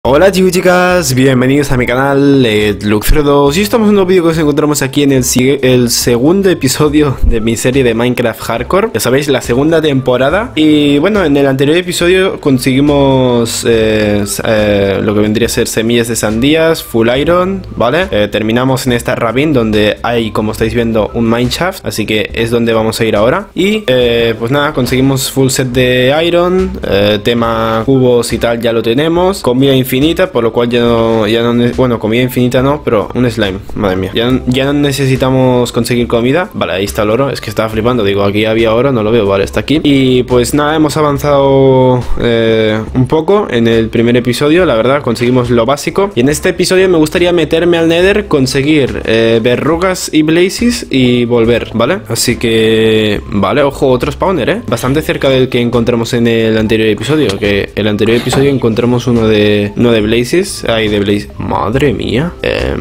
Hola chicos y chicas, bienvenidos a mi canal Luxfredo. Y estamos en un nuevo vídeo que nos encontramos aquí en el segundo episodio de mi serie de Minecraft Hardcore. Ya sabéis, la segunda temporada. Y bueno, en el anterior episodio conseguimos lo que vendría a ser semillas de sandías, full iron, ¿vale? Terminamos en esta ravine donde hay, como estáis viendo, un mineshaft. Así que es donde vamos a ir ahora. Y pues nada, conseguimos full set de iron, tema cubos y tal ya lo tenemos. Comida infinita, por lo cual bueno, comida infinita no, pero un slime, madre mía, ya no necesitamos conseguir comida. Vale, ahí está el oro, es que estaba flipando, digo, aquí había oro, no lo veo, vale, está aquí. Y pues nada, hemos avanzado un poco en el primer episodio, la verdad, conseguimos lo básico. Y en este episodio me gustaría meterme al Nether, conseguir verrugas y blazes y volver, ¿vale? Así que, vale, ojo, otro spawner, bastante cerca del que encontramos en el anterior episodio, que el anterior episodio encontramos uno de blazes, ahí de blazes, madre mía,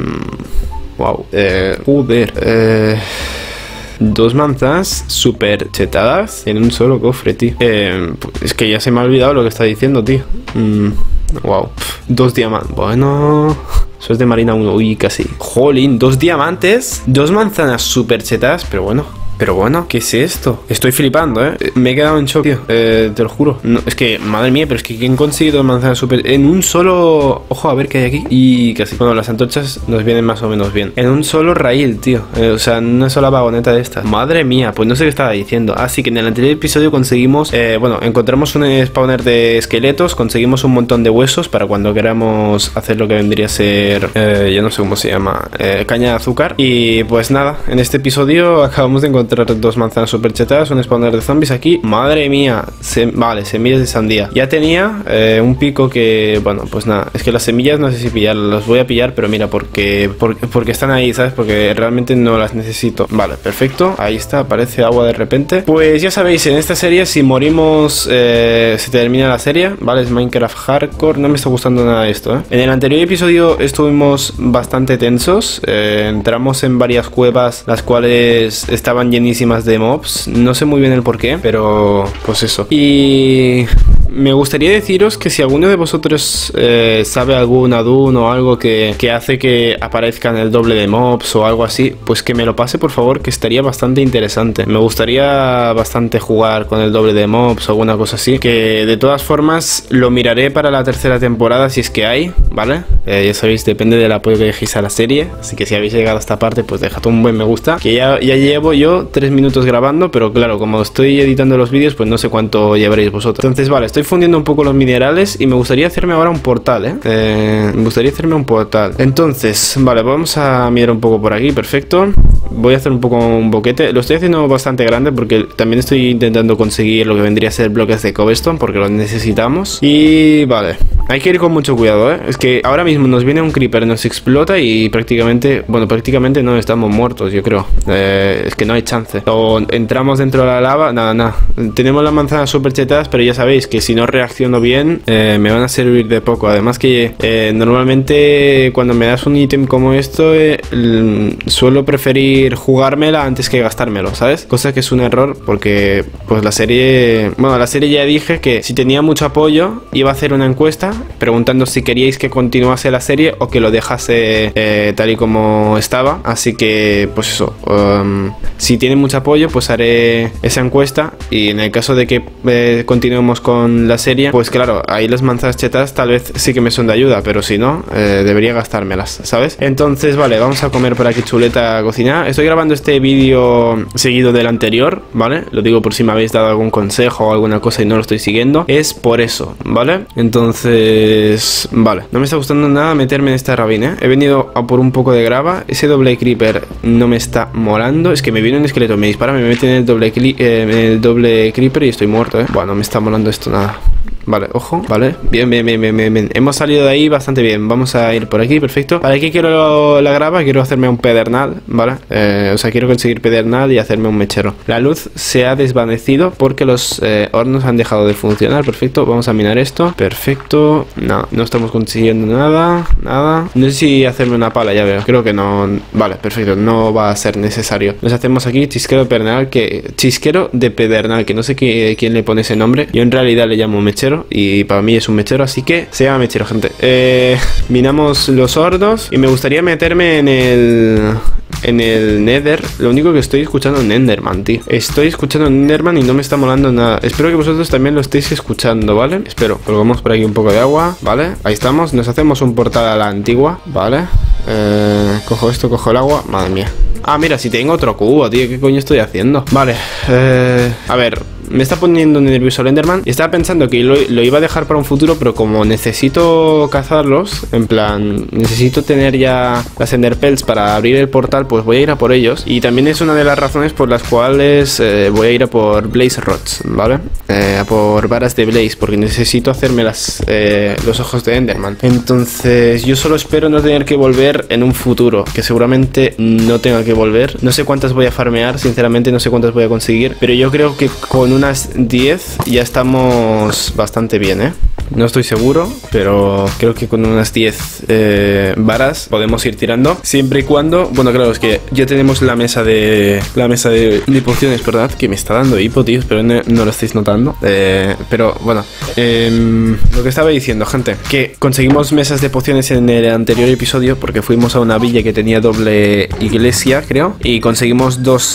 wow, joder, dos manzanas super chetadas en un solo cofre, tío. Es que ya se me ha olvidado lo que está diciendo, tío. Wow, dos diamantes, bueno, eso es de Marina 1, uy, casi. Jolín, dos diamantes, dos manzanas super chetadas, pero bueno, ¿qué es esto? Estoy flipando, me he quedado en shock, tío, te lo juro. No, es que, madre mía, pero es que ¿quién consigue dos manzanas super en un solo? Ojo, a ver qué hay aquí. Y casi, bueno, las antorchas nos vienen más o menos bien. En un solo raíl, tío, o sea, en una sola vagoneta de estas. Madre mía, pues no sé qué estaba diciendo. Así que en el anterior episodio conseguimos, bueno, encontramos un spawner de esqueletos, conseguimos un montón de huesos para cuando queramos hacer lo que vendría a ser, yo no sé cómo se llama, caña de azúcar. Y pues nada, en este episodio acabamos de encontrar dos manzanas super chetadas, un spawner de zombies aquí. Madre mía, vale, semillas de sandía. Ya tenía un pico que, bueno, pues nada, es que las semillas no sé si pillarlas, las voy a pillar, pero mira, porque están ahí, ¿sabes? Porque realmente no las necesito. Vale, perfecto, ahí está, aparece agua de repente. Pues ya sabéis, en esta serie si morimos se termina la serie, ¿vale? Es Minecraft Hardcore, no me está gustando nada esto, En el anterior episodio estuvimos bastante tensos, entramos en varias cuevas, las cuales estaban llenísimas de mobs, no sé muy bien el porqué, pero pues eso. Y me gustaría deciros que si alguno de vosotros sabe algún adun o algo que hace que aparezcan el doble de mobs o algo así, pues que me lo pase por favor, que estaría bastante interesante. Me gustaría bastante jugar con el doble de mobs o alguna cosa así, que de todas formas lo miraré para la tercera temporada si es que hay, ¿vale? Ya sabéis, depende del apoyo que dejéis a la serie, así que si habéis llegado a esta parte, pues dejad un buen me gusta, que ya llevo yo 3 minutos grabando, pero claro, como estoy editando los vídeos, pues no sé cuánto llevaréis vosotros. Entonces, vale, estoy fundiendo un poco los minerales y me gustaría hacerme ahora un portal, me gustaría hacerme un portal. Entonces, vale, vamos a mirar un poco por aquí, perfecto. Voy a hacer un poco un boquete. Lo estoy haciendo bastante grande porque también estoy intentando conseguir lo que vendría a ser bloques de cobblestone porque los necesitamos. Y vale, hay que ir con mucho cuidado, Es que ahora mismo nos viene un creeper, nos explota y prácticamente, bueno, prácticamente no estamos muertos, yo creo. Es que no hay chance. O entramos dentro de la lava, nada. Tenemos las manzanas super chetadas, pero ya sabéis que si no reacciono bien, me van a servir de poco. Además que normalmente cuando me das un ítem como esto, suelo preferir jugármela antes que gastármelo, ¿sabes? Cosa que es un error porque pues la serie ya dije que si tenía mucho apoyo iba a hacer una encuesta preguntando si queríais que continuase la serie o que lo dejase tal y como estaba. Así que pues eso, si tiene mucho apoyo pues haré esa encuesta y en el caso de que continuemos con la serie, pues claro, ahí las manzanas chetadas tal vez sí que me son de ayuda, pero si no, debería gastármelas, ¿sabes? Entonces vale, vamos a comer por aquí chuleta a cocinar. Estoy grabando este vídeo seguido del anterior, ¿vale? Lo digo por si me habéis dado algún consejo o alguna cosa y no lo estoy siguiendo, es por eso, ¿vale? Entonces, vale, no me está gustando nada meterme en esta ravine, He venido a por un poco de grava, ese doble creeper no me está molando, es que me viene un esqueleto, me dispara, me mete en el doble creeper y estoy muerto, Bueno, no me está molando esto nada. Vale, ojo, vale, bien. Hemos salido de ahí bastante bien. Vamos a ir por aquí, perfecto. Vale, aquí quiero la grava, quiero hacerme un pedernal, ¿vale? O sea, quiero conseguir pedernal y hacerme un mechero. La luz se ha desvanecido porque los hornos han dejado de funcionar, perfecto. Vamos a minar esto, perfecto. consiguiendo. No, no estamos consiguiendo nada. Nada. No sé si hacerme una pala, ya veo. Creo que no. Vale, perfecto. No va a ser necesario. Nos hacemos aquí chisquero pedernal, que... Chisquero de pedernal, que no sé quién le pone ese nombre. Yo en realidad le llamo mechero y para mí es un mechero, así que se llama mechero, gente. Minamos los hornos y me gustaría meterme en el Nether. Lo único que estoy escuchando es Enderman, tío. Estoy escuchando Enderman y no me está molando nada. Espero que vosotros también lo estéis escuchando, ¿vale? Espero. Colgamos por aquí un poco de agua, ¿vale? Ahí estamos. Nos hacemos un portal a la antigua, ¿vale? Cojo esto, cojo el agua. Madre mía. Ah, mira, si tengo otro cubo, tío. ¿Qué coño estoy haciendo? Vale. A ver... Me está poniendo nervioso el Enderman y estaba pensando que lo iba a dejar para un futuro, pero como necesito cazarlos, en plan, necesito tener ya las Enderpearls para abrir el portal, pues voy a ir a por ellos. Y también es una de las razones por las cuales voy a ir a por Blaze Rods, ¿vale? A por varas de Blaze, porque necesito hacerme los ojos de Enderman. Entonces yo solo espero no tener que volver en un futuro, que seguramente no tenga que volver. No sé cuántas voy a farmear, sinceramente no sé cuántas voy a conseguir, pero yo creo que con unas 10 ya estamos bastante bien, ¿eh? No estoy seguro, pero creo que con unas 10 varas podemos ir tirando. Siempre y cuando... Bueno, claro, es que ya tenemos la mesa de pociones, ¿verdad? Que me está dando hipo, tío. Pero no lo estáis notando. Pero bueno, lo que estaba diciendo, gente, que conseguimos mesas de pociones en el anterior episodio porque fuimos a una villa que tenía doble iglesia, creo. Y conseguimos dos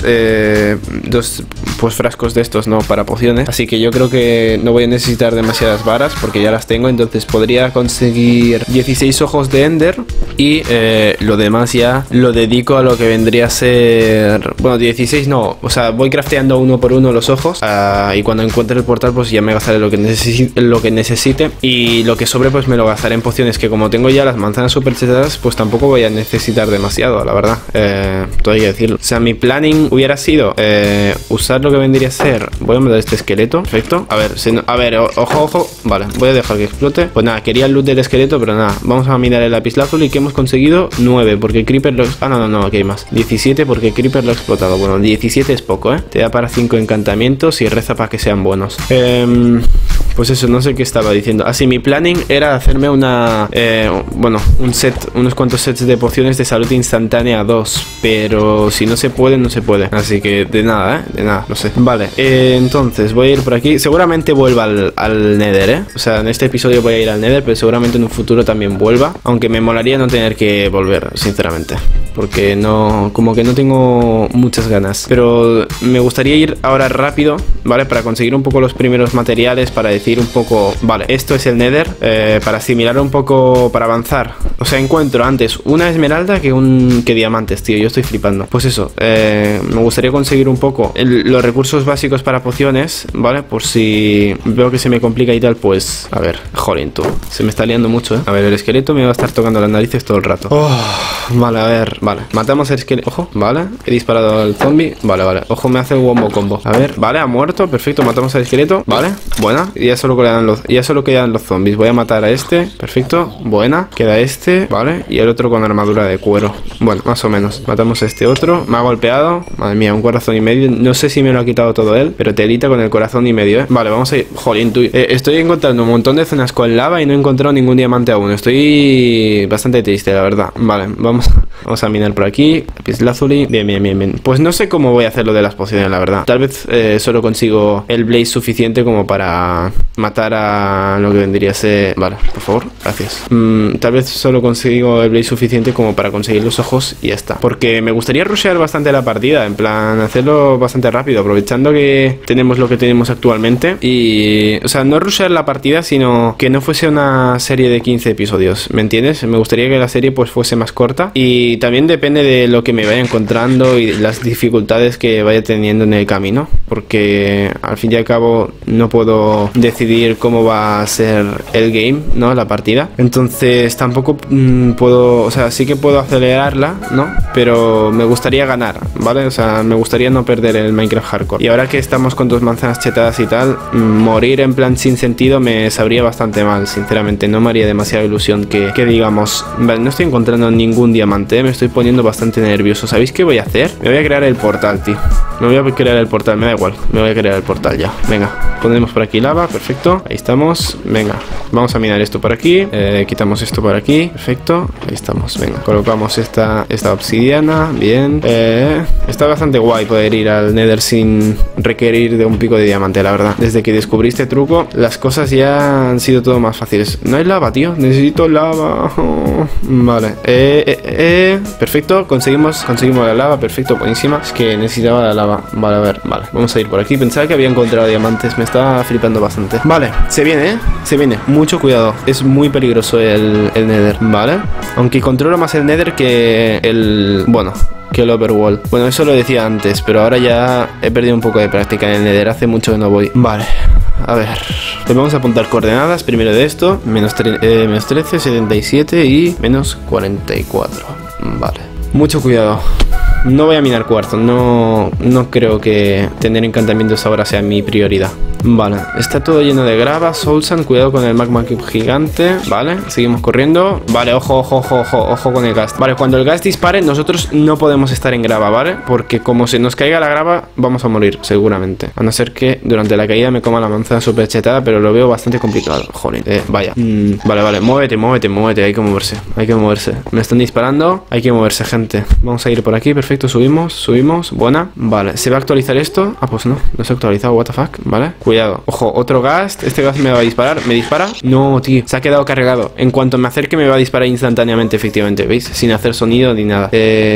pues frascos de estos, ¿no? Para pociones. Así que yo creo que no voy a necesitar demasiadas varas porque ya las tengo. Entonces podría conseguir 16 ojos de Ender. Y lo demás ya lo dedico a lo que vendría a ser... Bueno, 16 no. O sea, voy crafteando uno por uno los ojos. Y cuando encuentre el portal, pues ya me gastaré lo que necesite. Y lo que sobre, pues me lo gastaré en pociones. Que como tengo ya las manzanas super chetadas, pues tampoco voy a necesitar demasiado, la verdad. Todo hay que decirlo. O sea, mi planning hubiera sido usar lo que vendría a ser... Voy a mandar este esqueleto. Perfecto. A ver, ojo. Vale, voy a dejar que explote. Pues nada, quería el loot del esqueleto, pero nada. Vamos a mirar el lapislázuli que hemos conseguido 9, porque Creeper lo... Ah, no, aquí hay más. 17 porque Creeper lo ha explotado. Bueno, 17 es poco, ¿eh? Te da para 5 encantamientos y reza para que sean buenos. Pues eso, no sé qué estaba diciendo. Así, mi planning era hacerme una... bueno, unos cuantos sets de pociones de salud instantánea 2. Pero si no se puede, no se puede. Así que de nada, ¿eh? De nada, no sé. Vale, entonces voy a ir por aquí. Seguramente vuelva al Nether, ¿eh? O sea, en este episodio voy a ir al Nether, pero seguramente en un futuro también vuelva. Aunque me molaría no tener que volver, sinceramente. Porque no... Como que no tengo muchas ganas. Pero me gustaría ir ahora rápido, ¿vale? Para conseguir un poco los primeros materiales, para decir un poco... Vale, esto es el Nether. Para asimilar un poco, para avanzar. O sea, encuentro antes una esmeralda que diamantes, tío. Yo estoy flipando. Pues eso, me gustaría conseguir un poco los recursos básicos para pociones, ¿vale? Por si veo que se me complica y tal, pues... A ver, jolín, tú. Se me está liando mucho, ¿eh? A ver, el esqueleto me va a estar tocando las narices todo el rato. Vale, a ver. Vale, matamos al esqueleto. Ojo, vale. He disparado al zombie. Vale. Ojo, me hace un wombo combo. A ver, vale, ha muerto. Perfecto, matamos al esqueleto. Vale, buena. Y ya solo quedan los zombies. Voy a matar a este. Perfecto, buena. Queda este, vale. Y el otro con armadura de cuero. Bueno, más o menos. Matamos a este otro. Me ha golpeado. Madre mía, un corazón y medio. No sé si me lo ha quitado todo él, pero telita con el corazón y medio, ¿eh? Vale, vamos a ir. Jolín, tú. Estoy encontrando un montón de zonas con lava y no he encontrado ningún diamante aún. Estoy bastante triste, la verdad. Vale, vamos a minar por aquí. Lapislázuli. Bien. Pues no sé cómo voy a hacer lo de las pociones, la verdad. Tal vez solo consigo el blaze suficiente como para matar a lo que vendría a ser... Vale, por favor, gracias. Tal vez solo consigo el blaze suficiente como para conseguir los ojos y ya está. Porque me gustaría rushear bastante la partida, en plan, hacerlo bastante rápido, aprovechando que tenemos lo que tenemos actualmente. Y... O sea, no rushear la partida, sino que no fuese una serie de 15 episodios, ¿me entiendes? Me gustaría que la serie pues fuese más corta. Y también depende de lo que me vaya encontrando y las dificultades que vaya teniendo en el camino, porque al fin y al cabo no puedo decidir cómo va a ser el game, ¿no? La partida. Entonces tampoco puedo... O sea, sí que puedo acelerarla, ¿no? Pero me gustaría ganar, ¿vale? O sea, me gustaría no perder el Minecraft Hardcore. Y ahora que estamos con 2 manzanas chetadas y tal, morir en plan sin sentido me sabría bastante mal, sinceramente. No me haría demasiada ilusión que digamos... Vale, no estoy encontrando ningún diamante. bastante, me estoy poniendo bastante nervioso. ¿Sabéis qué voy a hacer? Me voy a crear el portal, tío. Me voy a crear el portal, me da igual. Me voy a crear el portal ya. Venga, ponemos por aquí lava, perfecto. Ahí estamos, venga. Vamos a minar esto por aquí. Quitamos esto por aquí, perfecto. Ahí estamos, venga. Colocamos esta obsidiana, bien. Está bastante guay poder ir al Nether sin requerir de un pico de diamante, la verdad. Desde que descubrí este truco, las cosas ya han sido todo más fáciles. No hay lava, tío. Necesito lava. Oh, vale. Perfecto. Conseguimos la lava. Perfecto, buenísima. Es que necesitaba la lava. Vale, a ver, vale. Vamos a ir por aquí. Pensaba que había encontrado diamantes. Me estaba flipando bastante. Vale, se viene, ¿eh? Se viene. Mucho cuidado. Es muy peligroso el Nether. Vale. Aunque controlo más el Nether que que el Overworld. Bueno, eso lo decía antes, pero ahora ya he perdido un poco de práctica en el Nether. Hace mucho que no voy. Vale. A ver, le vamos a apuntar coordenadas primero de esto. Menos 13, 77 y menos 44. Vale. Mucho cuidado. No voy a minar cuarzo. No creo que tener encantamientos ahora sea mi prioridad. Vale, está todo lleno de grava. Soulsand, cuidado con el magma cube gigante. Vale, seguimos corriendo. Vale, ojo con el ghast. Vale, cuando el ghast dispare, nosotros no podemos estar en grava, ¿vale? Porque como se nos caiga la grava, vamos a morir, seguramente. A no ser que durante la caída me coma la manzana super chetada, pero lo veo bastante complicado. Joder, vaya. Vale, muévete. Hay que moverse. Me están disparando. Hay que moverse, gente. Vamos a ir por aquí, perfecto. Subimos. Buena. Vale, ¿se va a actualizar esto? Ah, pues no se ha actualizado, what the fuck. Vale, cuidado. Ojo, otro ghast. Este ghast me va a disparar. ¿Me dispara? No, tío. Se ha quedado cargado. En cuanto me acerque me va a disparar instantáneamente, efectivamente. ¿Veis? Sin hacer sonido ni nada.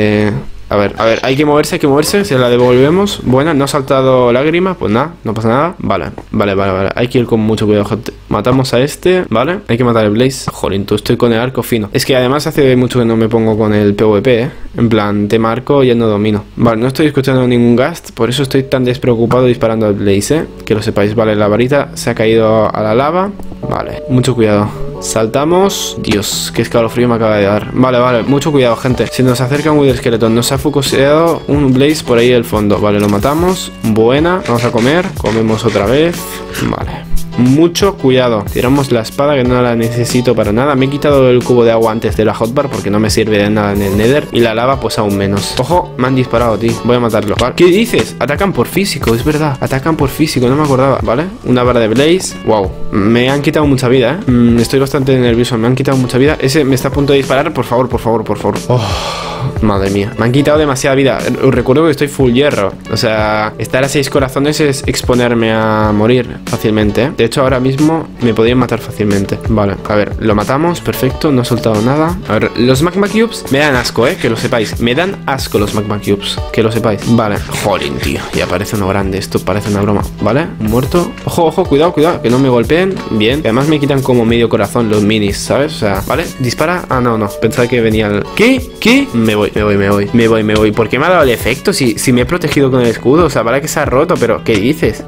A ver, hay que moverse, se la devolvemos. Buena, no ha saltado lágrima. Pues nada, no pasa nada. Vale. Hay que ir con mucho cuidado, gente. Matamos a este, ¿vale? Hay que matar el Blaze. Jolín, tú estoy con el arco fino. Es que además hace mucho que no me pongo con el PvP, ¿eh? En plan, tema arco ya no domino. Vale, no estoy escuchando ningún ghast. Por eso estoy tan despreocupado disparando al Blaze, ¿eh? Que lo sepáis. Vale, la varita se ha caído a la lava. Vale, mucho cuidado. Saltamos. Dios, qué escalofrío me acaba de dar. Vale, mucho cuidado, gente. Se nos acerca un Wither Skeleton. Nos ha focuseado un Blaze por ahí al fondo. Vale, lo matamos. Buena. Vamos a comer. Comemos otra vez. Vale. Mucho cuidado. Tiramos la espada, que no la necesito para nada. Me he quitado el cubo de agua antes de la hotbar porque no me sirve de nada en el Nether. Y la lava pues aún menos. Ojo, me han disparado, tío. Voy a matarlo. ¿Vale? ¿Qué dices? Atacan por físico, es verdad. Atacan por físico, no me acordaba. ¿Vale? Una barra de Blaze. Wow. Me han quitado mucha vida, ¿eh? Estoy bastante nervioso. Me han quitado mucha vida. Ese me está a punto de disparar. Por favor. Oh, madre mía. Me han quitado demasiada vida. Os recuerdo que estoy full hierro. O sea, estar a 6 corazones es exponerme a morir fácilmente, ¿eh? De hecho, ahora mismo me podrían matar fácilmente. Vale, a ver, lo matamos, perfecto, no he soltado nada. A ver, los magma cubes me dan asco, que lo sepáis. Me dan asco los magma cubes, que lo sepáis. Vale, jolín, tío, ya parece uno grande. Esto parece una broma. Vale, muerto. Ojo, cuidado, que no me golpeen. Bien, además me quitan como medio corazón los minis, ¿sabes? O sea, vale, dispara. Ah, no, pensaba que venía el... ¿Qué? Me voy. ¿Por qué me ha dado el efecto? Si me he protegido con el escudo, o sea, vale que se ha roto, pero ¿qué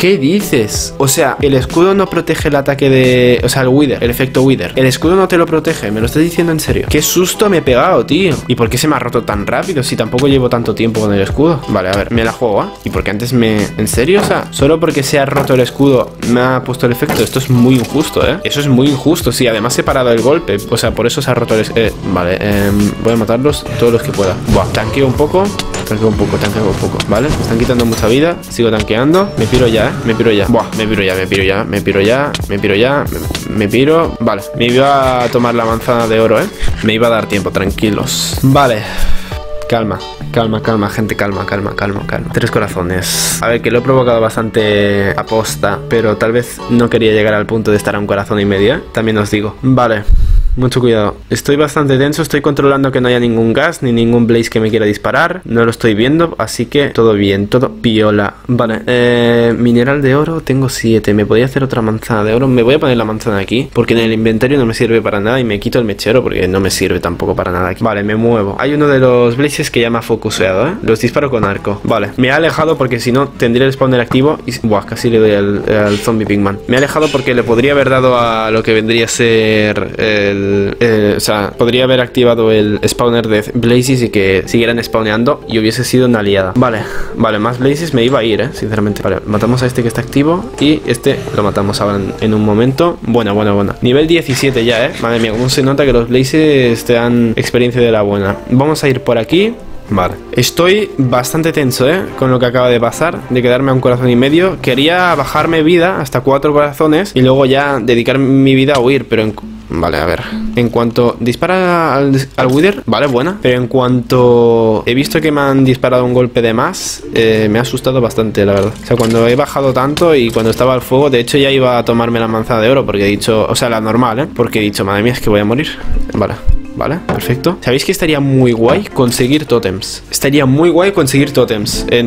dices? O sea, el escudo no protege el ataque de... O sea, el Wither, el efecto Wither. El escudo no te lo protege, me lo estás diciendo en serio. Qué susto me he pegado, tío. ¿Y por qué se me ha roto tan rápido si tampoco llevo tanto tiempo con el escudo? Vale, a ver, me la juego, ¿eh? ¿Y por qué antes me... ¿En serio? O sea, solo porque se ha roto el escudo me ha puesto el efecto. Esto es muy injusto, ¿eh? Eso es muy injusto, sí. Además he parado el golpe. O sea, por eso se ha roto el... Vale, voy a matarlos todos los que pueda. Buah, tanqueo un poco, ¿vale? Me están quitando mucha vida. Sigo tanqueando. Me piro ya, ¿eh? Buah, me piro. Vale, me iba a tomar la manzana de oro, ¿eh? Me iba a dar tiempo, tranquilos. Vale. Calma, gente, calma. 3 corazones. A ver, que lo he provocado bastante aposta, pero tal vez no quería llegar al punto de estar a 1,5 corazones, ¿eh? También os digo. Vale. Mucho cuidado. Estoy bastante tenso. Estoy controlando que no haya ningún gas ni ningún blaze que me quiera disparar. No lo estoy viendo, así que todo bien, todo piola. Vale, mineral de oro tengo 7. Me podría hacer otra manzana de oro. Me voy a poner la manzana aquí porque en el inventario no me sirve para nada. Y me quito el mechero porque no me sirve tampoco para nada aquí. Vale, me muevo. Hay uno de los blazes que ya me ha focuseado, ¿eh? Los disparo con arco. Vale, me ha alejado porque si no tendría el spawner activo y... Buah, casi le doy al zombie pigman. Me ha alejado porque le podría haber dado a lo que vendría a ser el o sea, podría haber activado el spawner de Blazes y que siguieran spawneando y hubiese sido una liada. Vale, más Blazes me iba a ir, sinceramente. Vale, matamos a este que está activo y este lo matamos ahora en un momento. Buena. Nivel 17 ya, Madre mía, cómo se nota que los Blazes te dan experiencia de la buena. Vamos a ir por aquí. Vale, estoy bastante tenso, con lo que acaba de pasar, de quedarme a 1,5 corazones. Quería bajarme vida hasta 4 corazones y luego ya dedicar mi vida a huir, pero vale, a ver. En cuanto dispara al Wither, vale, buena. Pero en cuanto he visto que me han disparado un golpe de más, me ha asustado bastante, la verdad. O sea, cuando he bajado tanto y cuando estaba al fuego, de hecho ya iba a tomarme la manzana de oro, porque he dicho, o sea, la normal, porque he dicho, madre mía, es que voy a morir. Vale, perfecto. ¿Sabéis que estaría muy guay conseguir tótems? Estaría muy guay conseguir tótems en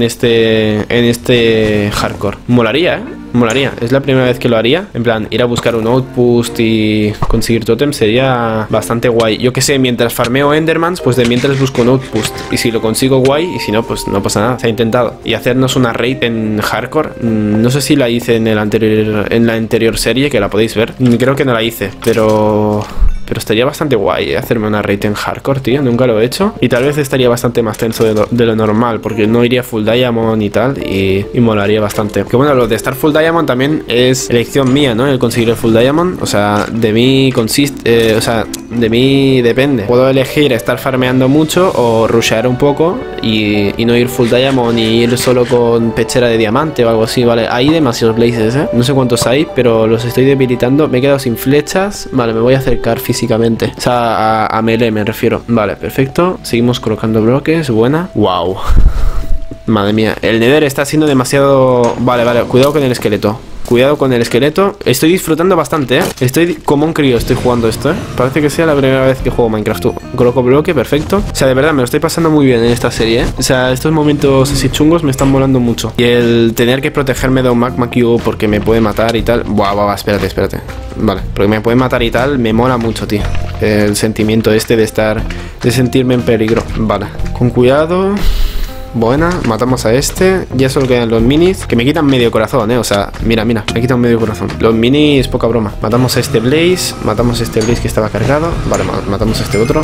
este hardcore. Molaría, Molaría. Es la primera vez que lo haría. En plan, ir a buscar un outpost y conseguir tótems sería bastante guay. Yo que sé, mientras farmeo endermans, pues de mientras busco un outpost. Y si lo consigo, guay. Y si no, pues no pasa nada. Se ha intentado. Y hacernos una raid en hardcore. No sé si la hice en la anterior serie, que la podéis ver. Creo que no la hice, pero estaría bastante guay hacerme una raid en hardcore, tío. Nunca lo he hecho. Y tal vez estaría bastante más tenso de lo normal, porque no iría full diamond y tal. Y molaría bastante. Que bueno, lo de estar full diamond también es elección mía, ¿no? El conseguir el full diamond. O sea, de mí consiste... o sea, de mí depende. Puedo elegir estar farmeando mucho o rushear un poco y no ir full diamond y ir solo con pechera de diamante o algo así, ¿vale? Hay demasiados blazes, ¿eh? No sé cuántos hay, pero los estoy debilitando. Me he quedado sin flechas. Vale, me voy a acercar físicamente. O sea, a melee me refiero. Vale, perfecto. Seguimos colocando bloques. Buena. Wow. Madre mía. El Nether está siendo demasiado... Vale. Cuidado con el esqueleto. Cuidado con el esqueleto. Estoy disfrutando bastante, ¿eh? Estoy como un crío, estoy jugando esto, ¿eh? Parece que sea la primera vez que juego Minecraft. Coloco bloque, perfecto. O sea, de verdad, me lo estoy pasando muy bien en esta serie, ¿eh? O sea, estos momentos así chungos me están molando mucho. Y el tener que protegerme de un magma cube porque me puede matar y tal. Buah, espérate. Vale, porque me puede matar y tal, me mola mucho, tío. El sentimiento este de sentirme en peligro. Vale, con cuidado. Buena, matamos a este. Ya solo quedan los minis, que me quitan medio corazón, o sea, mira, me quitan medio corazón. Los minis, poca broma. Matamos a este blaze, que estaba cargado. Vale, matamos a este otro,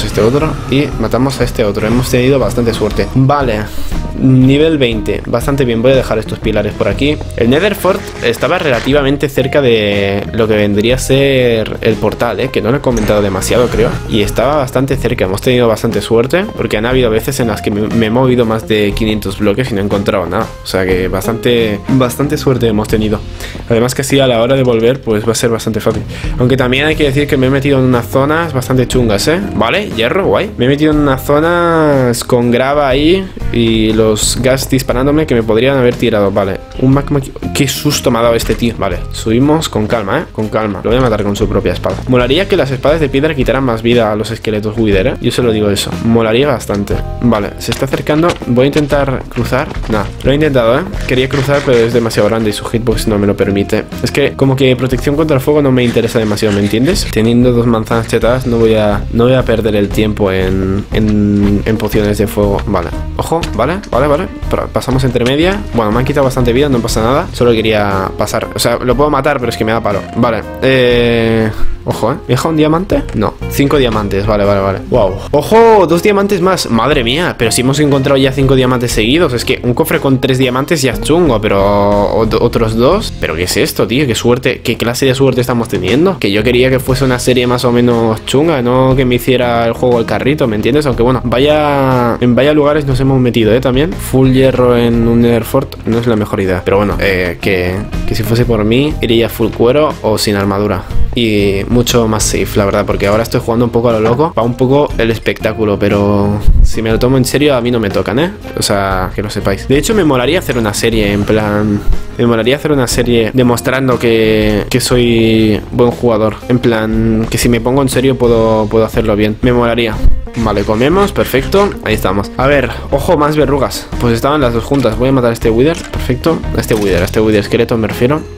y matamos a este otro. Hemos tenido bastante suerte. Vale, nivel 20, bastante bien. Voy a dejar estos pilares por aquí. El Nether Fort estaba relativamente cerca de lo que vendría a ser el portal, que no lo he comentado demasiado, creo. Y estaba bastante cerca, hemos tenido bastante suerte, porque han habido veces en las que me he movido más de 500 bloques y no he encontrado nada. O sea que bastante suerte hemos tenido. Además que así a la hora de volver pues va a ser bastante fácil. Aunque también hay que decir que me he metido en unas zonas bastante chungas, Vale, hierro, guay. Me he metido en unas zonas con grava ahí y los gas disparándome que me podrían haber tirado. Vale, un magma... Qué susto me ha dado este tío. Vale, subimos con calma, con calma. Lo voy a matar con su propia espada. Molaría que las espadas de piedra quitaran más vida a los esqueletos Wither, Yo se lo digo eso. Molaría bastante. Vale, se está acercando. Voy a intentar cruzar. Nah, lo he intentado, Quería cruzar, pero es demasiado grande y su hitbox no me lo permite. Es que como que protección contra el fuego no me interesa demasiado, ¿me entiendes? Teniendo 2 manzanas chetadas no voy a perder el tiempo en pociones de fuego. Vale, ojo, vale. Pasamos entre media. Bueno, me han quitado bastante vida, no pasa nada. Solo quería pasar. O sea, lo puedo matar, pero es que me da palo. Vale, ojo, ¿me deja un diamante? No, 5 diamantes, vale. Wow. Ojo, 2 diamantes más. Madre mía, pero si hemos encontrado ya 5 diamantes seguidos. Es que un cofre con 3 diamantes ya es chungo, pero otros 2. ¿Pero qué es esto, tío? ¿Qué suerte? ¿Qué clase de suerte estamos teniendo? Que yo quería que fuese una serie más o menos chunga, no que me hiciera el juego el carrito, ¿me entiendes? Aunque bueno, en vaya lugares nos hemos metido, también. Full hierro en un Nether Fort no es la mejor idea. Pero bueno, que si fuese por mí, iría full cuero o sin armadura. Y mucho más safe, la verdad, porque ahora estoy jugando un poco a lo loco. Va un poco el espectáculo, pero si me lo tomo en serio, a mí no me tocan, O sea, que lo sepáis. De hecho, me molaría hacer una serie, en plan... Me molaría hacer una serie demostrando que soy buen jugador. En plan, que si me pongo en serio puedo hacerlo bien. Me molaría. Vale, comemos, perfecto. Ahí estamos. A ver, ojo, más verrugas. Pues estaban las dos juntas. Voy a matar a este Wither, perfecto. A este Wither esqueleto me refiero.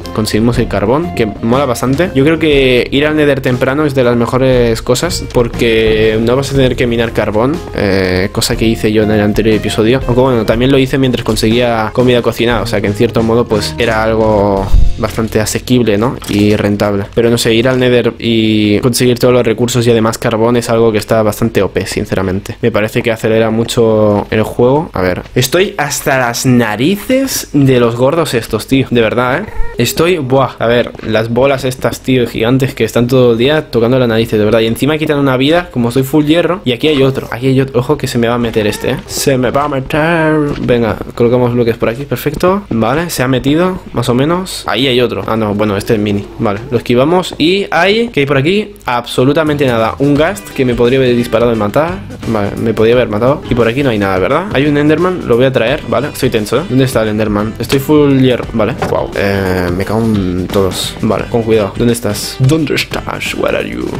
conseguimos el carbón, que mola bastante. Yo creo que ir al Nether temprano es de las mejores cosas, porque no vas a tener que minar carbón, cosa que hice yo en el anterior episodio. Aunque bueno, también lo hice mientras conseguía comida cocinada, o sea que en cierto modo pues era algo bastante asequible, ¿no? Y rentable. Pero no sé, ir al Nether y conseguir todos los recursos y además carbón es algo que está bastante OP, sinceramente. Me parece que acelera mucho el juego. A ver, estoy hasta las narices de los gordos estos, tío. De verdad, estoy, buah. A ver, las bolas estas, tío, gigantes que están todo el día tocando las narices, de verdad. Y encima quitan una vida, como soy full hierro. Y aquí hay otro, Ojo que se me va a meter este, Se me va a meter. Venga, colocamos bloques por aquí, perfecto. Vale, se ha metido, más o menos. Ahí hay otro. Ah, no, bueno, este es mini. Vale, lo esquivamos. Y hay, ¿qué hay por aquí? Absolutamente nada. Un ghast que me podría haber disparado y matar. Vale, me podría haber matado. Y por aquí no hay nada, ¿verdad? Hay un enderman, lo voy a traer, ¿vale? Estoy tenso, ¿Dónde está el enderman? Estoy full hierro, ¿vale? Wow, me cago en todos. Vale, con cuidado. ¿Dónde estás? ¿Dónde estás? Where are you?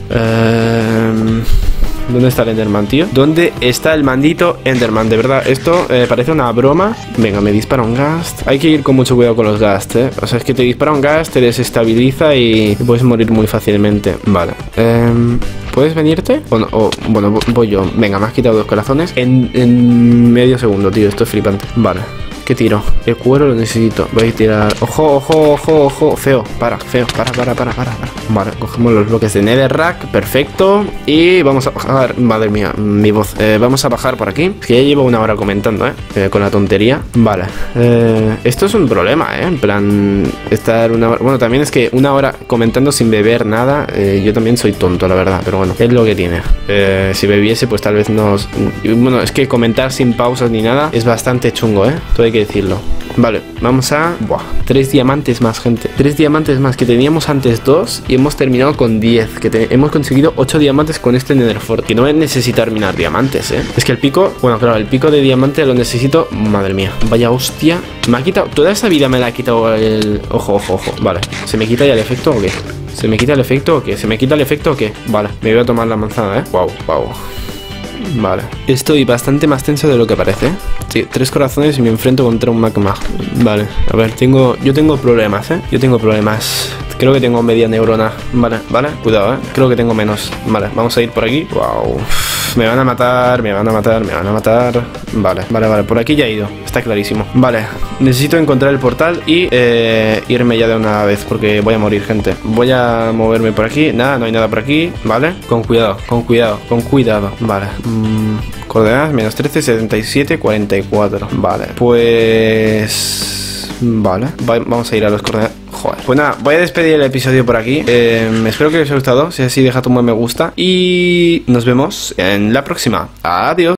¿Dónde está el enderman, tío? ¿Dónde está el maldito enderman? De verdad, esto parece una broma. Venga, me dispara un ghast. Hay que ir con mucho cuidado con los ghast, O sea, es que te dispara un ghast, te desestabiliza y puedes morir muy fácilmente. Vale. ¿Puedes venirte? O no, bueno, voy yo. Venga, me has quitado 2 corazones en medio segundo, tío. Esto es flipante. Vale. ¿Qué tiro? El cuero lo necesito. Voy a tirar. Ojo. Feo. Para. Vale, cogemos los bloques de Netherrack. Perfecto. Y vamos a bajar. Madre mía, mi voz. Vamos a bajar por aquí. Es que ya llevo una hora comentando, con la tontería. Vale. Esto es un problema, En plan, estar una hora. Bueno, también es que una hora comentando sin beber nada. Yo también soy tonto, la verdad. Pero bueno, es lo que tiene. Si bebiese, pues tal vez no. Bueno, es que comentar sin pausas ni nada es bastante chungo, Todo hay que decirlo. Vale, vamos a... Buah, 3 diamantes más, gente. 3 diamantes más, que teníamos antes 2 y hemos terminado con 10. Hemos conseguido 8 diamantes con este Netherfort. Que no necesito minar diamantes, Es que el pico... Bueno, claro, el pico de diamante lo necesito... Madre mía, vaya hostia. Me ha quitado... Toda esa vida me la ha quitado el... Ojo. Vale, ¿se me quita ya el efecto o qué? ¿Se me quita el efecto o qué? ¿Se me quita el efecto o qué? Vale, me voy a tomar la manzana, Wow. Vale, estoy bastante más tenso de lo que parece, Sí, 3 corazones y me enfrento contra un magma. Vale, a ver, yo tengo problemas, Yo tengo problemas. Creo que tengo media neurona. Vale, cuidado, Creo que tengo menos. Vale, vamos a ir por aquí. Wow. Me van a matar. Vale, por aquí ya he ido. Está clarísimo. Vale, necesito encontrar el portal y irme ya de una vez, porque voy a morir, gente. Voy a moverme por aquí. Nada, no hay nada por aquí. Vale, con cuidado. Vale, coordenadas, menos 13, 77, 44. Vale, pues... Vale, vamos a ir a los coordenadas. Joder. Pues nada, voy a despedir el episodio por aquí. Espero que les haya gustado. Si es así, deja tu buen me gusta. Y nos vemos en la próxima. Adiós.